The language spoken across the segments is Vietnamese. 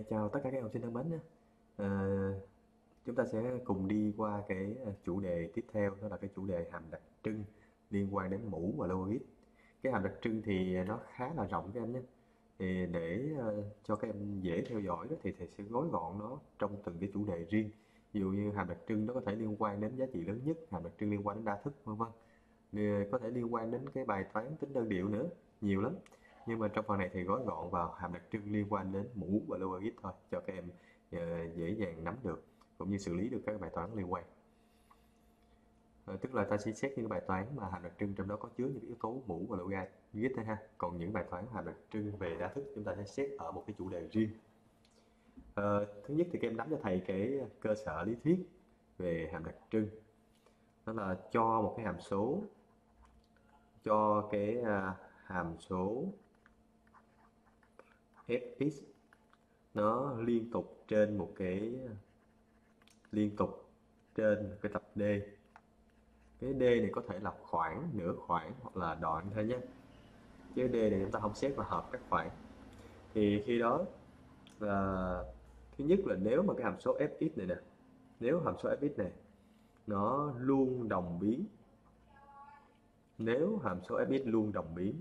Chào tất cả các học sinh thân mến nhé. À, chúng ta sẽ cùng đi qua cái chủ đề tiếp theo, đó là cái chủ đề hàm đặc trưng liên quan đến mũ và logarit. Cái hàm đặc trưng thì nó khá là rộng các em nhé. Thì để cho các em dễ theo dõi đó, thì thầy sẽ gói gọn nó trong từng cái chủ đề riêng. Ví dụ như hàm đặc trưng nó có thể liên quan đến giá trị lớn nhất, hàm đặc trưng liên quan đến đa thức, vân vân. Có thể liên quan đến cái bài toán tính đơn điệu nữa, nhiều lắm. Nhưng mà trong phần này thì gói gọn vào hàm đặc trưng liên quan đến mũ và logarit thôi, cho các em dễ dàng nắm được cũng như xử lý được các bài toán liên quan. Tức là ta sẽ xét những bài toán mà hàm đặc trưng trong đó có chứa những yếu tố mũ và logarit thôi ha. Còn những bài toán hàm đặc trưng về đa thức chúng ta sẽ xét ở một cái chủ đề riêng. Thứ nhất thì các em nắm cho thầy cái cơ sở lý thuyết về hàm đặc trưng. Đó là cho một cái hàm số, cho cái hàm số fx nó liên tục trên một cái tập D. Cái D này có thể là khoảng, nửa khoảng hoặc là đoạn thôi nhé. Chứ D này chúng ta không xét vào hợp các khoảng. Thì khi đó là thứ nhất là nếu mà cái hàm số fx này nè, nếu hàm số fx này nó luôn đồng biến, nếu hàm số fx luôn đồng biến,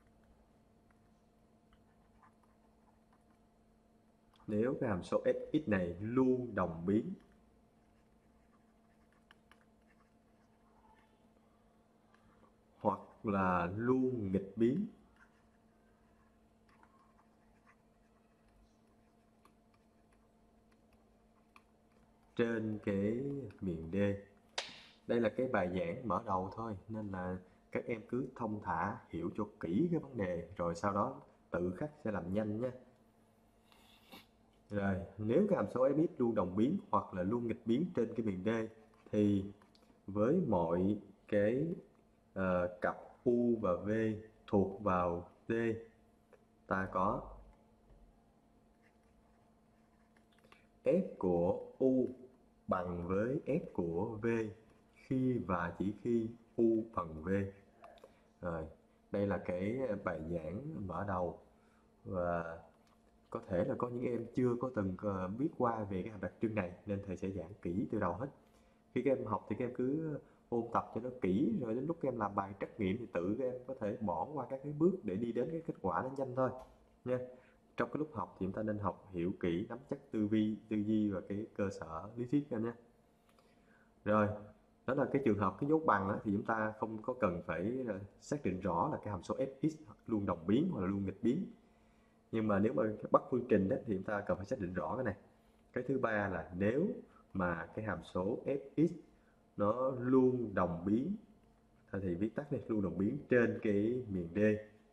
nếu cái hàm số fx này luôn đồng biến hoặc là luôn nghịch biến trên cái miền D. Đây là cái bài giảng mở đầu thôi, nên là các em cứ thông thả hiểu cho kỹ cái vấn đề, rồi sau đó tự khắc sẽ làm nhanh nhé. Rồi, nếu cái hàm số fx luôn đồng biến hoặc là luôn nghịch biến trên cái miền D, thì với mọi cái cặp U và V thuộc vào D, ta có f của U bằng với f của V khi và chỉ khi U bằng V. Rồi, đây là cái bài giảng mở đầu, và có thể là có những em chưa có từng biết qua về cái hàm đặc trưng này, nên thầy sẽ giảng kỹ từ đầu hết. Khi các em học thì các em cứ ôn tập cho nó kỹ, rồi đến lúc các em làm bài trắc nghiệm thì tự các em có thể bỏ qua các cái bước để đi đến cái kết quả nó nhanh thôi nha. Trong cái lúc học thì chúng ta nên học hiểu kỹ, nắm chắc tư duy và cái cơ sở lý thuyết em nhé. Rồi, đó là cái trường hợp cái dấu bằng đó, thì chúng ta không có cần phải xác định rõ là cái hàm số fx luôn đồng biến hoặc là luôn nghịch biến. Nhưng mà nếu mà bắt phương trình đó, thì chúng ta cần phải xác định rõ cái này. Cái thứ ba là nếu mà cái hàm số fx nó luôn đồng biến, thì viết tắt đi, luôn đồng biến trên cái miền D,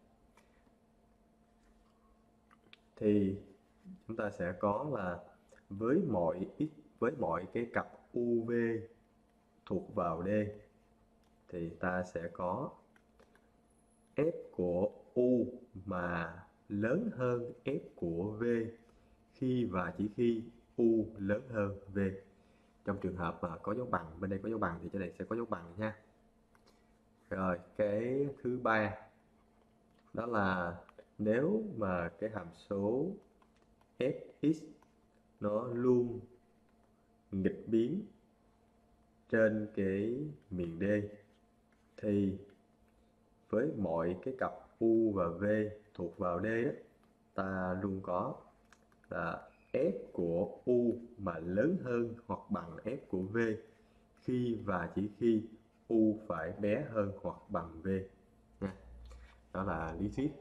thì chúng ta sẽ có là với mọi cái cặp UV thuộc vào D, thì ta sẽ có f của U mà lớn hơn f của V khi và chỉ khi U lớn hơn V. Trong trường hợp mà có dấu bằng, bên đây có dấu bằng thì trên này sẽ có dấu bằng nha. Rồi, cái thứ ba đó là nếu mà cái hàm số fx nó luôn nghịch biến trên cái miền D, thì với mọi cái cặp U và V thuộc vào D đó, ta luôn có là f của U mà lớn hơn hoặc bằng f của V khi và chỉ khi U phải bé hơn hoặc bằng V nha. Đó là lý thuyết.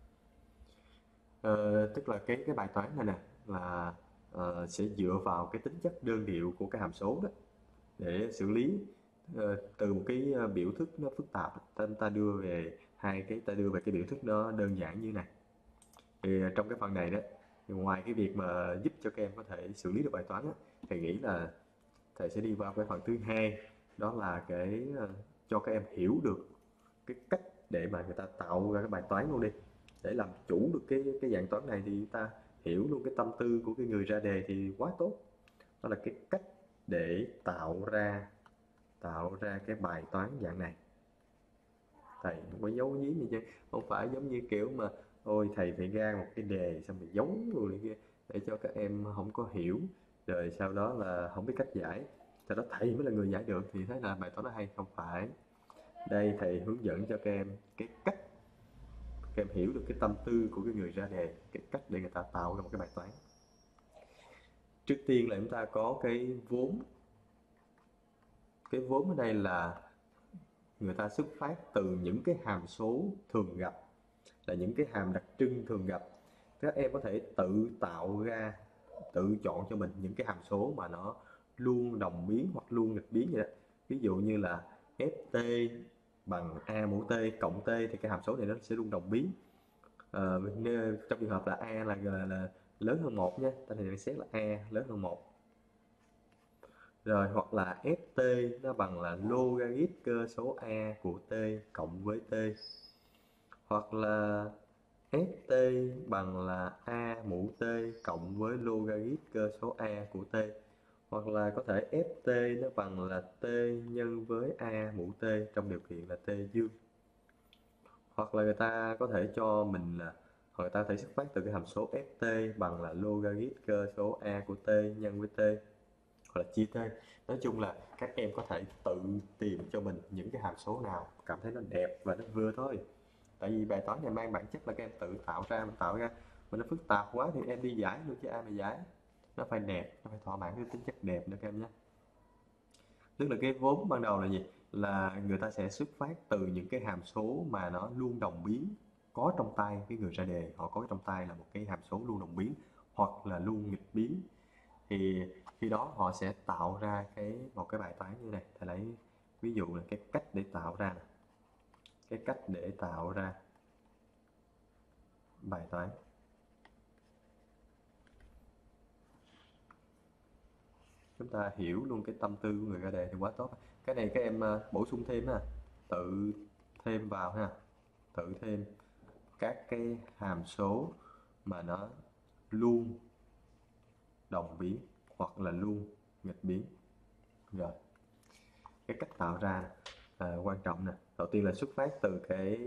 Tức là cái bài toán này nè là sẽ dựa vào cái tính chất đơn điệu của cái hàm số đó để xử lý. Từ một cái biểu thức nó phức tạp, ta đưa về cái biểu thức nó đơn giản như này. Thì trong cái phần này đó, thì ngoài cái việc mà giúp cho các em có thể xử lý được bài toán đó, thầy nghĩ là thầy sẽ đi vào cái phần thứ hai, đó là cái cho các em hiểu được cái cách để mà người ta tạo ra cái bài toán luôn đi. Để làm chủ được cái dạng toán này thì ta hiểu luôn cái tâm tư của cái người ra đề thì quá tốt. Đó là cái cách để tạo ra cái bài toán dạng này. Thầy không có giấu giếm gì chứ, không phải giống như kiểu mà ôi thầy phải ra một cái đề xong rồi giấu rồi kia để cho các em có hiểu, rồi sau đó là không biết cách giải, sau đó thầy mới là người giải được, thì thế là bài toán nó hay? Không phải. Đây thầy hướng dẫn cho các em cái cách các em hiểu được cái tâm tư của cái người ra đề, cái cách để người ta tạo ra một cái bài toán. Trước tiên là chúng ta có cái vốn. Cái vốn ở đây là người ta xuất phát từ những cái hàm số thường gặp, là những cái hàm đặc trưng thường gặp. Các em có thể tự tạo ra, tự chọn cho mình những cái hàm số mà nó luôn đồng biến hoặc luôn nghịch biến vậy đó. Ví dụ như là ft bằng a mũ t cộng t, thì cái hàm số này nó sẽ luôn đồng biến. Trong trường hợp là a là lớn hơn 1 nha, ta thì xét là a lớn hơn 1. Rồi hoặc là ft nó bằng là logarit cơ số a của t cộng với t. Hoặc là ft bằng là a mũ t cộng với logarit cơ số a của t. Hoặc là có thể ft nó bằng là t nhân với a mũ t trong điều kiện là t dương. Hoặc là người ta có thể cho mình là người ta thể xuất phát từ cái hàm số ft bằng là logarit cơ số a của t nhân với t, hoặc là chia t. Nói chung là các em có thể tự tìm cho mình những cái hàm số nào cảm thấy nó đẹp và nó vừa thôi. Tại vì bài toán này mang bản chất là các em tự tạo ra, mà nó phức tạp quá thì em đi giải luôn chứ ai mà giải. Nó phải đẹp, nó phải thỏa mãn cái tính chất đẹp nữa các em nhé. Tức là cái vốn ban đầu là gì? Là người ta sẽ xuất phát từ những cái hàm số mà nó luôn đồng biến, có trong tay cái người ra đề, họ có trong tay là một cái hàm số luôn đồng biến hoặc là luôn nghịch biến. Thì khi đó họ sẽ tạo ra một cái bài toán như này. Thầy lấy ví dụ là cái cách để tạo ra này. Cái cách để tạo ra bài toán. Chúng ta hiểu luôn cái tâm tư của người ra đề thì quá tốt. Cái này các em bổ sung thêm ha, tự thêm vào ha, tự thêm các cái hàm số mà nó luôn đồng biến hoặc là luôn nghịch biến. Rồi cái cách tạo ra quan trọng nè. Đầu tiên là xuất phát từ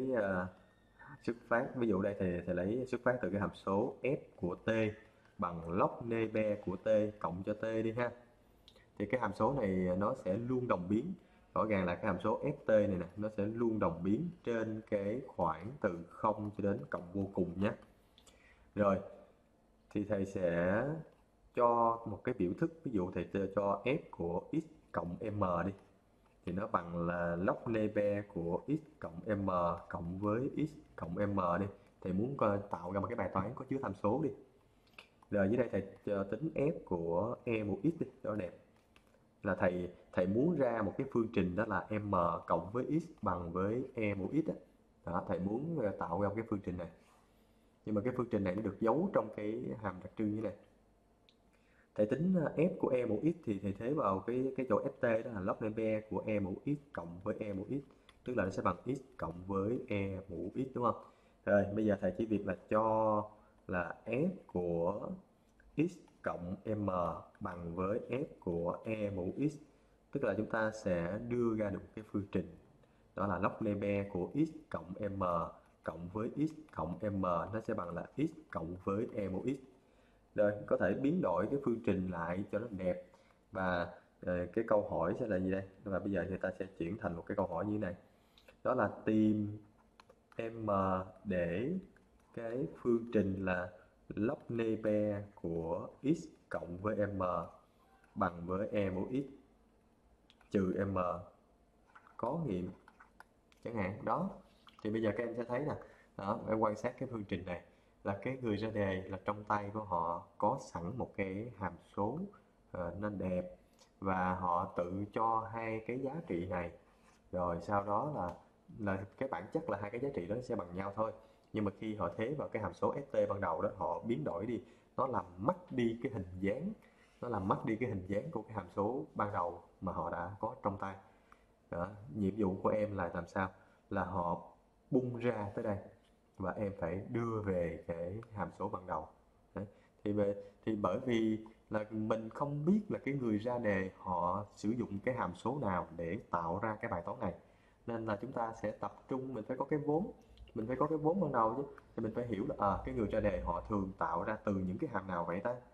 xuất phát, ví dụ đây thì lấy xuất phát từ cái hàm số f của t bằng log nebe của t cộng cho t đi ha. Thì cái hàm số này nó sẽ luôn đồng biến. Rõ ràng là cái hàm số ft này nè, nó sẽ luôn đồng biến trên cái khoảng từ 0 cho đến cộng vô cùng nhé. Rồi thì thầy sẽ cho một cái biểu thức, ví dụ thầy cho f của x cộng m đi, thì nó bằng là log nebe của x cộng m cộng với x cộng m đi. Thầy muốn tạo ra một cái bài toán có chứa tham số đi. Rồi dưới đây thầy tính f của e mũ x đi cho đẹp. Là thầy muốn ra một cái phương trình đó là m cộng với x bằng với e mũ x đó. Đó, thầy muốn tạo ra một cái phương trình này. Nhưng mà cái phương trình này nó được giấu trong cái hàm đặc trưng như này. Thầy tính f của e mũ x thì thầy thế vào cái chỗ ft đó là log nebe của e mũ x cộng với e mũ x, tức là nó sẽ bằng x cộng với e mũ x, đúng không? Rồi bây giờ thầy chỉ việc là cho là f của x cộng m bằng với f của e mũ x, tức là chúng ta sẽ đưa ra được cái phương trình đó là log nebe của x cộng m cộng với x cộng m, nó sẽ bằng là x cộng với e mũ x. Rồi có thể biến đổi cái phương trình lại cho nó đẹp. Và cái câu hỏi sẽ là gì đây? Và bây giờ người ta sẽ chuyển thành một cái câu hỏi như thế này. Đó là tìm m để cái phương trình là log nebe của x cộng với m bằng với e mũ x trừ m có nghiệm chẳng hạn đó. Thì bây giờ các em sẽ thấy nè, đó, em quan sát cái phương trình này là cái người ra đề là trong tay của họ có sẵn một cái hàm số nó đẹp, và họ tự cho hai cái giá trị này, rồi sau đó là cái bản chất là hai cái giá trị đó sẽ bằng nhau thôi. Nhưng mà khi họ thế vào cái hàm số ft ban đầu đó, họ biến đổi đi, nó làm mất đi cái hình dáng, của cái hàm số ban đầu mà họ đã có trong tay. Đó, nhiệm vụ của em là làm sao? Là họ bung ra tới đây và em phải đưa về cái hàm số ban đầu. Đấy. Thì bởi vì là mình không biết là cái người ra đề họ sử dụng cái hàm số nào để tạo ra cái bài toán này, nên là chúng ta sẽ tập trung, mình phải có cái vốn, ban đầu chứ. Thì mình phải hiểu là cái người ra đề họ thường tạo ra từ những cái hàm nào vậy ta.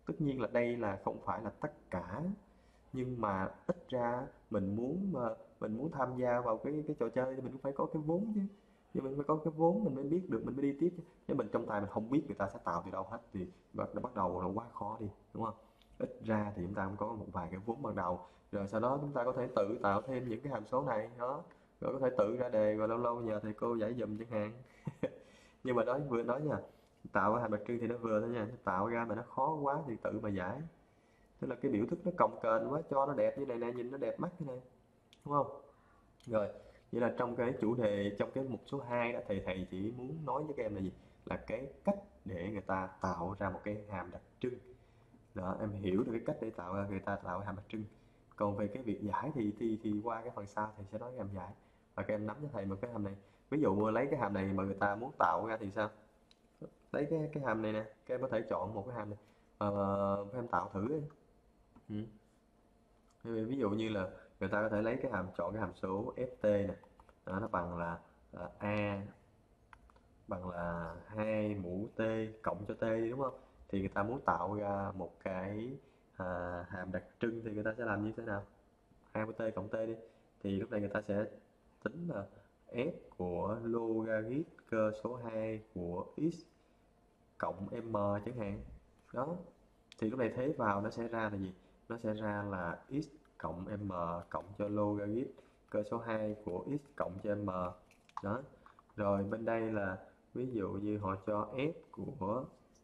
Tất nhiên là đây là không phải là tất cả, nhưng mà ít ra mình muốn tham gia vào cái trò chơi thì mình cũng phải có cái vốn chứ. Thì mình phải có cái vốn mình mới biết được, mình mới đi tiếp chứ. Nếu mình trong tay mình không biết người ta sẽ tạo từ đâu hết thì bắt đầu là quá khó đi, đúng không? Ít ra thì chúng ta cũng có một vài cái vốn ban đầu, rồi sau đó chúng ta có thể tự tạo thêm những cái hàm số này đó, rồi có thể tự ra đề và lâu lâu nhờ thầy cô giải giùm chẳng hạn. Nhưng mà vừa nói nha, tạo cái hàm đặc trưng thì nó vừa thôi nha, tạo ra mà nó khó quá thì tự mà giải. Tức là cái biểu thức nó cồng kềnh quá, cho nó đẹp như này nè, nhìn nó đẹp mắt như này, đúng không? Rồi, vậy là trong cái chủ đề, trong cái mục số 2 đó thì thầy chỉ muốn nói với các em là gì? Là cái cách để người ta tạo ra một cái hàm đặc trưng. Đó, em hiểu được cái cách để người ta tạo hàm đặc trưng. Còn về cái việc giải thì qua cái phần sau thầy sẽ nói các em giải. Và các em nắm cho thầy một cái hàm này. Ví dụ lấy cái hàm này mà người ta muốn tạo ra thì sao? Lấy cái hàm này nè, các em có thể chọn một cái hàm này. Các em tạo thử đi. Ừ. Ví dụ như là người ta có thể lấy chọn cái hàm số ft nè, đó, nó bằng là a bằng là 2 mũ t cộng cho t đi, đúng không? Thì người ta muốn tạo ra một cái hàm đặc trưng thì người ta sẽ làm như thế nào? 2 mũ t cộng t đi, thì lúc này người ta sẽ tính là f của logarit cơ số 2 của x cộng m chẳng hạn. Đó, thì lúc này thế vào nó sẽ ra là gì? Nó sẽ ra là x cộng m cộng cho logarit cơ số 2 của x cộng cho m. Đó, rồi bên đây là ví dụ như họ cho f của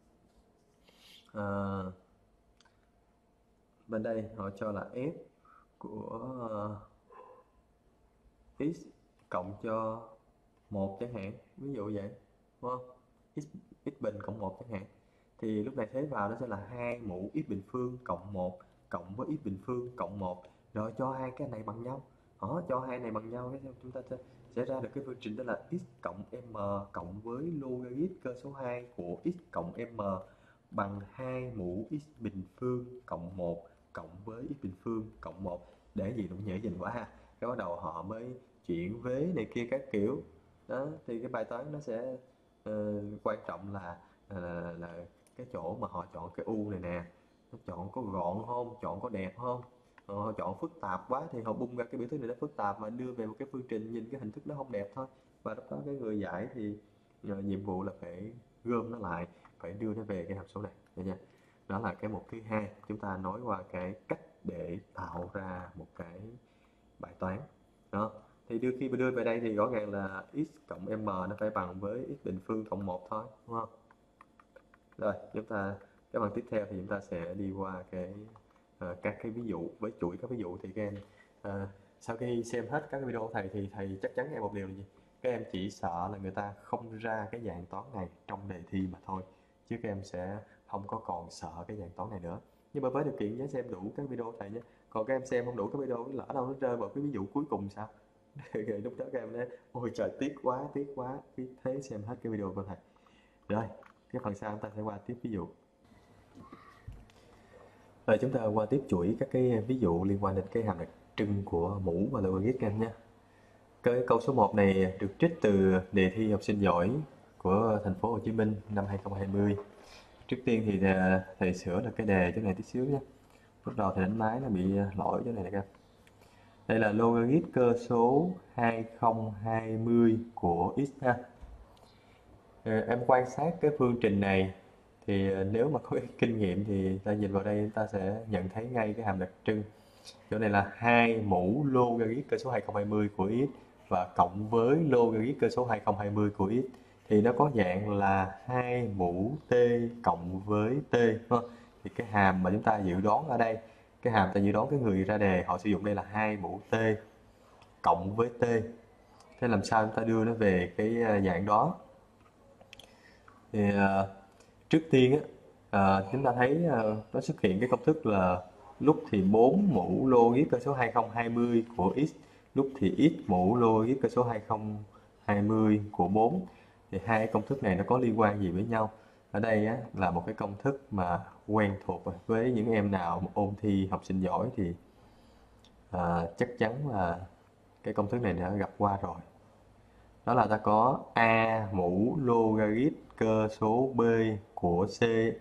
bên đây họ cho là f của x cộng cho 1 chẳng hạn, ví dụ vậy, đúng không? X bình cộng 1 chẳng hạn. Thì lúc này thế vào nó sẽ là 2 mũ x bình phương cộng 1 cộng với x bình phương cộng 1, rồi cho hai cái này bằng nhau. Đó, cho hai này bằng nhau cái chúng ta sẽ ra được cái phương trình đó là x cộng m cộng với logarit cơ số 2 của x cộng m bằng 2 mũ x bình phương cộng 1 cộng với x bình phương cộng 1. Để gì cũng dễ nhìn quá ha. Cái bắt đầu họ mới chuyển vế này kia các kiểu. Đó, thì cái bài toán nó sẽ quan trọng là cái chỗ mà họ chọn cái u này nè, nó chọn có gọn không, chọn có đẹp không. Họ chọn phức tạp quá thì họ bung ra cái biểu thức này nó phức tạp và đưa về một cái phương trình nhìn cái hình thức nó không đẹp thôi. Và lúc đó cái người giải thì nhiệm vụ là phải gom nó lại, phải đưa nó về cái hàm số này, được chưa? Đó là cái mục thứ hai, chúng ta nói qua cái cách để tạo ra một cái bài toán. Đó, thì khi mà đưa về đây thì rõ ràng là x cộng m nó phải bằng với x bình phương cộng 1 thôi, đúng không? Rồi, cái phần tiếp theo thì chúng ta sẽ đi qua các cái ví dụ, với chuỗi các ví dụ. Thì các em sau khi xem hết các video của thầy thì thầy chắc chắn em một điều là gì? Các em chỉ sợ là người ta không ra cái dạng toán này trong đề thi mà thôi, chứ các em sẽ không có còn sợ cái dạng toán này nữa. Nhưng mà với điều kiện nhớ xem đủ các video của thầy nhé. Còn các em xem không đủ các video, lỡ đâu nó rơi vào cái ví dụ cuối cùng sao? Rồi lúc đó các em nói ôi trời, tiếc quá, tiếc thế xem hết cái video của thầy. Rồi, cái phần sau chúng ta sẽ qua tiếp ví dụ. Rồi chúng ta qua tiếp chuỗi các cái ví dụ liên quan đến cái hàm đặc trưng của mũ và logarit các em nhé. Cái câu số 1 này được trích từ đề thi học sinh giỏi của thành phố Hồ Chí Minh năm 2020. Trước tiên thì thầy sửa được cái đề chỗ này tí xíu nhé. Lúc đầu thầy đánh máy nó bị lỗi chỗ này nè các em. Đây là logarit cơ số 2020 của x ha. Em quan sát cái phương trình này thì nếu mà có cái kinh nghiệm thì ta nhìn vào đây ta sẽ nhận thấy ngay cái hàm đặc trưng. Chỗ này là 2 mũ logarit cơ số 2020 của x và cộng với logarit cơ số 2020 của x thì nó có dạng là 2 mũ t cộng với t, đúng không? Thì cái hàm mà chúng ta dự đoán ở đây, cái hàm ta dự đoán cái người ra đề họ sử dụng đây là 2 mũ t cộng với t. Thế làm sao chúng ta đưa nó về cái dạng đó? Thì trước tiên chúng ta thấy nó xuất hiện cái công thức là lúc thì 4 mũ logarit cơ số 2020 của x, lúc thì x mũ logarit cơ số 2020 của 4. Thì hai công thức này nó có liên quan gì với nhau? Ở đây là một cái công thức mà quen thuộc với những em nào mà ôn thi học sinh giỏi thì chắc chắn là cái công thức này đã gặp qua rồi. Đó là ta có a mũ logarit cơ số b của c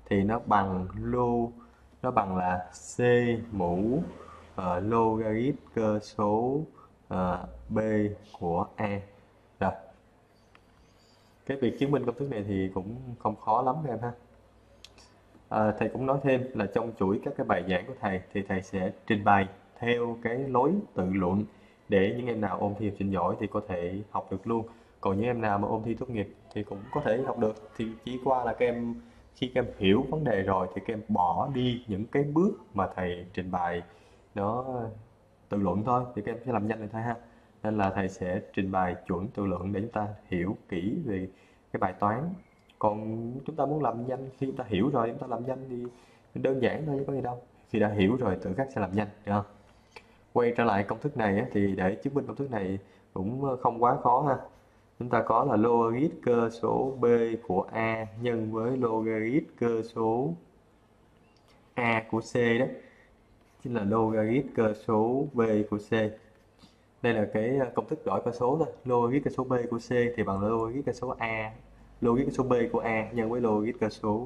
thì nó bằng là C mũ logarit cơ số B của A. Rồi, cái việc chứng minh công thức này thì cũng không khó lắm các em ha. Thầy cũng nói thêm là trong chuỗi các cái bài giảng của thầy thì thầy sẽ trình bày theo cái lối tự luận để những em nào ôn thi học sinh giỏi thì có thể học được luôn. Còn những em nào mà ôn thi tốt nghiệp thì cũng có thể học được, thì chỉ qua là các em khi các em hiểu vấn đề rồi thì các em bỏ đi những cái bước mà thầy trình bày nó tự luận thôi thì các em sẽ làm nhanh được thôi ha. Nên là thầy sẽ trình bày chuẩn tự luận để chúng ta hiểu kỹ về cái bài toán. Còn chúng ta muốn làm nhanh, khi chúng ta hiểu rồi chúng ta làm nhanh thì đơn giản thôi chứ có gì đâu. Khi đã hiểu rồi tự khắc sẽ làm nhanh, được không? Quay trở lại công thức này á, thì để chứng minh công thức này cũng không quá khó ha. Chúng ta có là logarit cơ số B của A nhân với logarit cơ số A của C đó, chính là logarit cơ số B của C. Đây là cái công thức đổi cơ số thôi. Logarit cơ số B của C thì bằng logarit cơ số A, logarit cơ số B của A nhân với logarit cơ số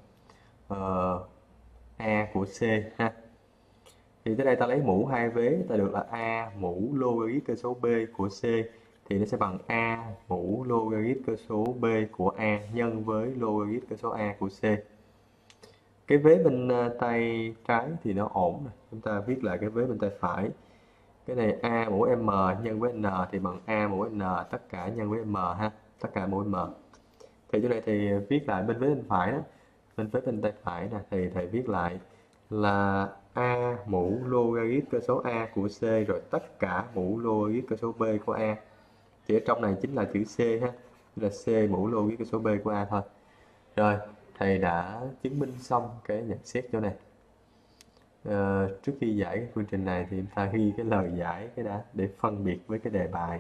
A của C ha. Thì tới đây ta lấy mũ hai vế, ta được là A mũ logarit cơ số B của C thì nó sẽ bằng A mũ logarit cơ số B của A nhân với logarit cơ số A của C. Cái vế bên tay trái thì nó ổn rồi. Chúng ta viết lại cái vế bên tay phải. Cái này A mũ M nhân với N thì bằng A mũ N tất cả nhân với M ha, tất cả mũ M. Thì chỗ này thì viết lại bên vế bên phải đó, bên vế bên tay phải nè, thì thầy viết lại là A mũ logarit cơ số A của C rồi tất cả mũ logarit cơ số B của A. Thì ở trong này chính là chữ C ha, là C mũ logarit cơ số B của A thôi. Rồi, thầy đã chứng minh xong cái nhận xét chỗ này. Trước khi giải cái phương trình này thì chúng ta ghi cái lời giải cái đã để phân biệt với cái đề bài.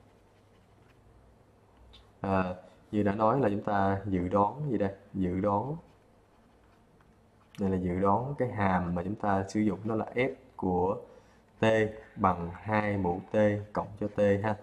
Như đã nói là chúng ta dự đoán gì đây? Dự đoán, đây là dự đoán cái hàm mà chúng ta sử dụng đó là f của t bằng 2 mũ t cộng cho t ha.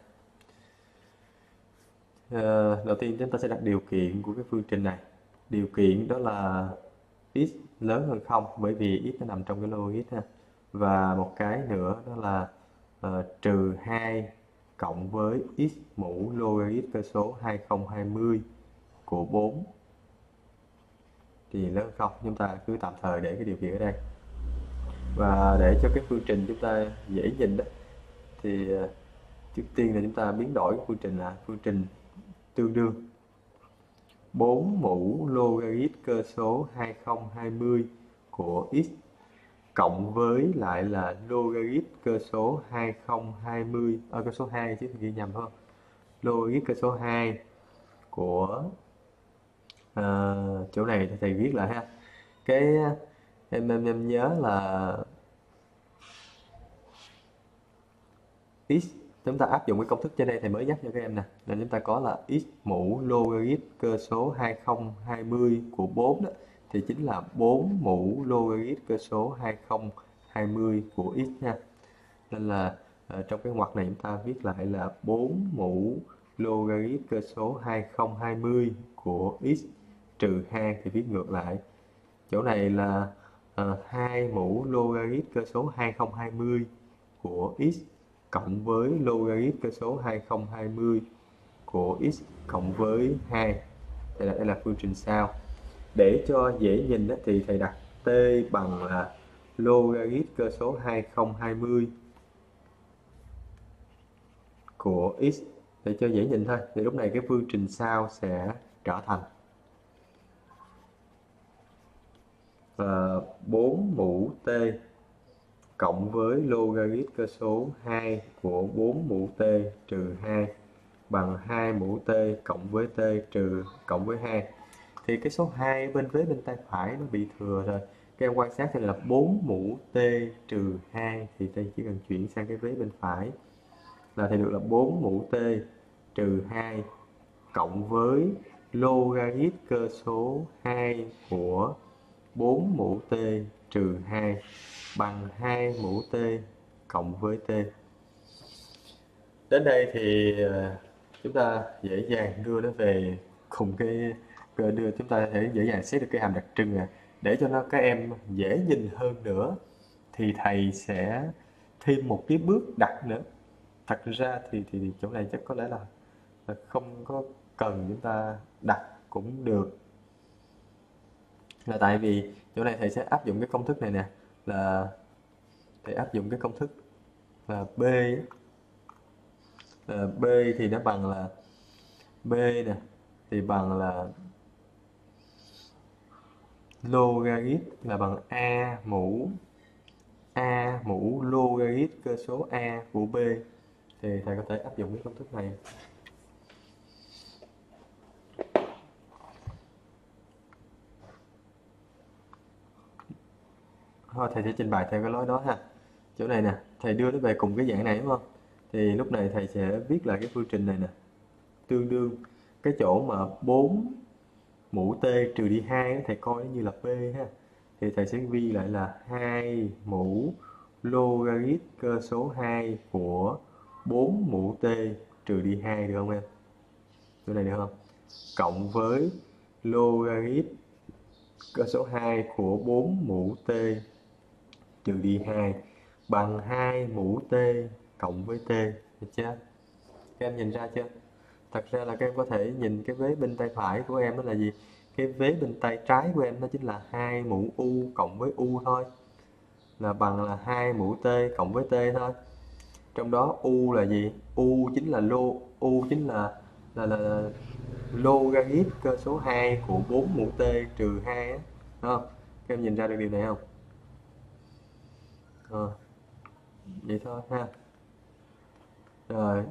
Đầu tiên chúng ta sẽ đặt điều kiện của cái phương trình này. Điều kiện đó là x lớn hơn 0 bởi vì x nó nằm trong cái logarit ha. Và một cái nữa đó là trừ 2 cộng với x mũ logarit cơ số 2020 của 4 thì lớn hơn 0. Chúng ta cứ tạm thời để cái điều kiện ở đây. Và để cho cái phương trình chúng ta dễ nhìn đó, thì trước tiên là chúng ta biến đổi cái phương trình là phương trình tương đương 4 mũ logarit cơ số 2020 của x cộng với lại là logarit cơ số 2020 cơ số 2 chứ ghi nhầm không? Logarit cơ số 2 của chỗ này thì thầy viết lại ha. Cái em nhớ là x, chúng ta áp dụng cái công thức trên đây thầy mới nhắc cho các em nè, nên chúng ta có là x mũ logarit cơ số 2020 của 4 đó thì chính là 4 mũ logarit cơ số 2020 của x nha. Nên là trong cái ngoặc này chúng ta viết lại là 4 mũ logarit cơ số 2020 của x trừ 2 thì viết ngược lại. Chỗ này là 2 mũ logarit cơ số 2020 của x cộng với logarit cơ số 2020 của x cộng với 2. Đây là phương trình sau. Để cho dễ nhìn thì thầy đặt t bằng là logarit cơ số 2020 của x để cho dễ nhìn thôi. Thì lúc này cái phương trình sau sẽ trở thành 4 mũ t cộng với logarit cơ số 2 của 4 mũ t trừ 2 bằng 2 mũ t cộng với t trừ cộng với 2. Thì cái số 2 bên vế bên tay phải nó bị thừa rồi. Các em quan sát thì là 4 mũ t trừ 2 thì t chỉ cần chuyển sang cái vế bên phải là thì được là 4 mũ t trừ 2 cộng với logarit cơ số 2 của 4 mũ t trừ 2 bằng 2 mũ t cộng với t. Đến đây thì chúng ta dễ dàng đưa nó về cùng cái chúng ta có thể dễ dàng xét được cái hàm đặc trưng này. Để cho các em dễ nhìn hơn nữa thì thầy sẽ thêm một cái bước đặt nữa. Thật ra thì chỗ này chắc có lẽ là không có cần chúng ta đặt cũng được, là tại vì chỗ này thầy sẽ áp dụng cái công thức này nè, là thầy áp dụng cái công thức là b á. B thì nó bằng là b nè thì bằng là logarit là bằng a mũ logarit cơ số a của b, thì thầy có thể áp dụng cái công thức này. Thôi thầy sẽ trình bày theo cái lối đó ha. Chỗ này nè, thầy đưa nó về cùng cái dạng này đúng không? Thì lúc này thầy sẽ viết lại cái phương trình này nè. Tương đương cái chỗ mà 4 mũ t trừ đi 2 thầy coi nó như là p ha. Thì thầy sẽ ghi lại là 2 mũ logarit cơ số 2 của 4 mũ t trừ đi 2 được không em? Chỗ này được không? Cộng với logarit cơ số 2 của 4 mũ t trừ đi 2 bằng 2 mũ t cộng với t, được chưa? Các em nhìn ra chưa? Thật ra là các em có thể nhìn cái vế bên tay phải của em đó là gì? Cái vế bên tay trái của em nó chính là 2 mũ u cộng với u thôi. Là bằng là 2 mũ t cộng với t thôi. Trong đó u là gì? U chính là là logarit cơ số 2 của 4 mũ t trừ 2 á. Đúng không? Các em nhìn ra được điều này không? Vậy thôi ha. Rồi.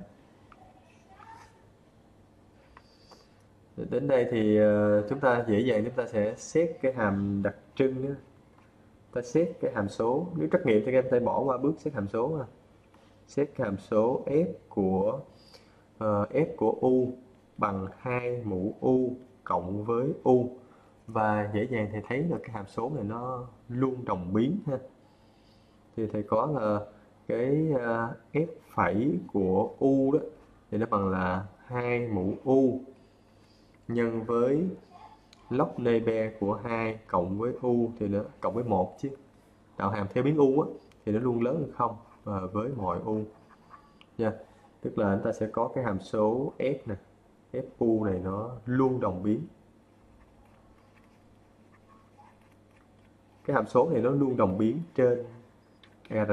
Đến đây thì chúng ta dễ dàng chúng ta sẽ xét cái hàm đặc trưng á. Ta xét cái hàm số, nếu trắc nghiệm thì các em phải bỏ qua bước xét hàm số ha. Xét cái hàm số f của u bằng 2 mũ u cộng với u, và dễ dàng thì thấy là cái hàm số này nó luôn đồng biến ha. Thì thầy có là cái f phẩy của u đó thì nó bằng là 2 mũ u nhân với log Neber của 2 cộng với u thì nó cộng với 1 chứ. Đạo hàm theo biến u á thì nó luôn lớn hơn 0 với mọi u nha. Tức là chúng ta sẽ có cái hàm số f nè, fu này nó luôn đồng biến. Cái hàm số này nó luôn đồng biến trên R.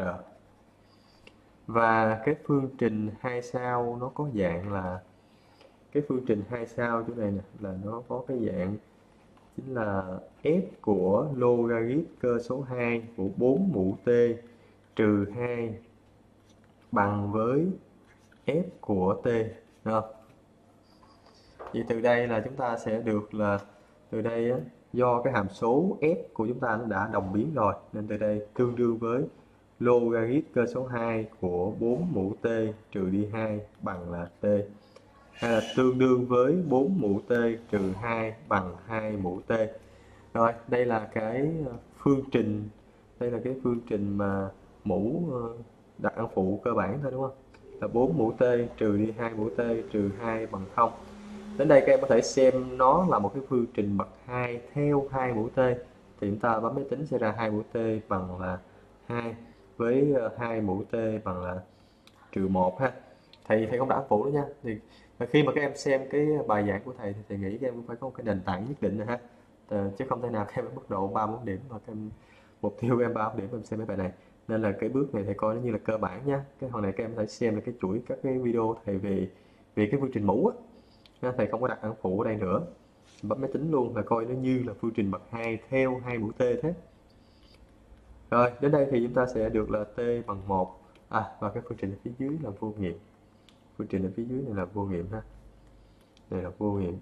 Và cái phương trình 2 sao nó có dạng là cái phương trình 2 sao chỗ này nè, là nó có cái dạng chính là f của logarit cơ số 2 của 4 mũ t trừ 2 bằng với f của t, được không? Vậy từ đây là chúng ta sẽ được là từ đây á, do cái hàm số f của chúng ta nó đã đồng biến rồi, nên từ đây tương đương với logarit cơ số 2 của 4 mũ t trừ đi 2 bằng là t, hay là tương đương với 4 mũ t trừ 2 bằng 2 mũ t. Rồi, đây là cái phương trình, đây là cái phương trình mà mũ đặt ăn phụ cơ bản thôi đúng không? Là 4 mũ t trừ đi 2 mũ t trừ 2 bằng 0. Đến đây các em có thể xem nó là một cái phương trình bậc 2 theo 2 mũ t. Thì chúng ta bấm máy tính sẽ ra 2 mũ t bằng là 2 với 2 mũ t bằng là trừ 1 ha. Thầy không đặt ăn phụ nữa nha. Thì khi mà các em xem cái bài giảng của thầy thì thầy nghĩ các em cũng phải có một cái nền tảng nhất định rồi ha. Chứ không thể nào các em ở mức độ 3-4 điểm mà các em mục tiêu các em 3-4 điểm em xem mấy bài này. Nên là cái bước này thầy coi nó như là cơ bản nha. Cái hồi này các em có thể xem là cái chuỗi các cái video thầy về cái phương trình mũ á. Thầy không có đặt ẩn phụ ở đây nữa, bấm máy tính luôn là coi nó như là phương trình bậc 2 theo 2 mũ t thế. Rồi đến đây thì chúng ta sẽ được là t bằng 1, và cái phương trình ở phía dưới là vô nghiệm. Phương trình ở phía dưới này là vô nghiệm ha, này là vô nghiệm.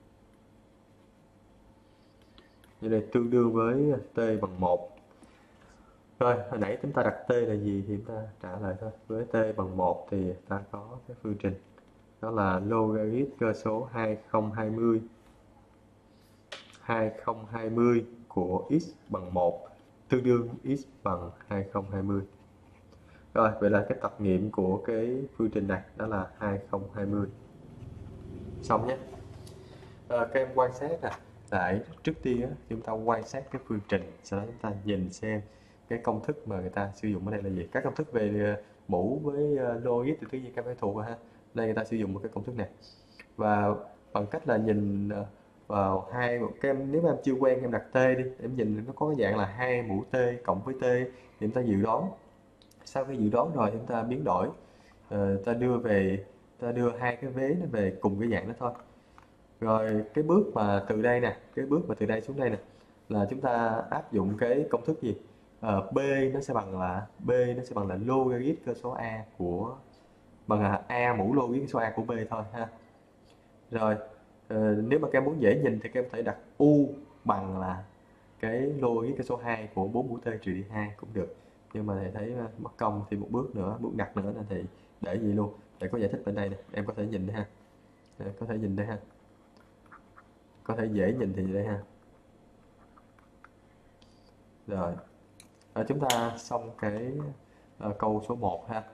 Như đây tương đương với t bằng 1. Rồi hồi nãy chúng ta đặt t là gì thì chúng ta trả lời thôi. Với t bằng 1 thì ta có cái phương trình đó là logarit cơ số 2020 của x bằng 1 tương đương x bằng 2020. Rồi, vậy là cái tập nghiệm của cái phương trình này đó là 2020. Xong nhé. Các em quan sát tại trước tiên chúng ta quan sát cái phương trình, sau đó chúng ta nhìn xem cái công thức mà người ta sử dụng ở đây là gì. Các công thức về mũ với logic thì tất nhiên các em phải thuộc rồi ha. Đây người ta sử dụng một cái công thức này, và bằng cách là nhìn vào các em, nếu mà em chưa quen em đặt t đi, em nhìn nó có cái dạng là hai mũ t cộng với t, thì chúng ta dự đoán. Sau khi dự đoán rồi chúng ta biến đổi, ta đưa hai cái vế nó về cùng cái dạng đó thôi. Rồi cái bước mà từ đây nè, cái bước mà từ đây xuống đây nè, là chúng ta áp dụng cái công thức gì? B nó sẽ bằng là logarit cơ số a của, bằng là a mũ logarit cơ số a của b thôi ha. Rồi nếu mà các em muốn dễ nhìn thì các em có thể đặt u bằng là cái logarit cơ số 2 của 4 mũ t trừ đi 2 cũng được. Nhưng mà thầy thấy mất công thì một bước nữa, bước đặt nữa nên thì để gì luôn. Thầy có giải thích bên đây nè, em có thể nhìn đây ha. Có thể nhìn đây ha. Có thể dễ nhìn thì đây ha. Rồi chúng ta xong cái câu số 1 ha.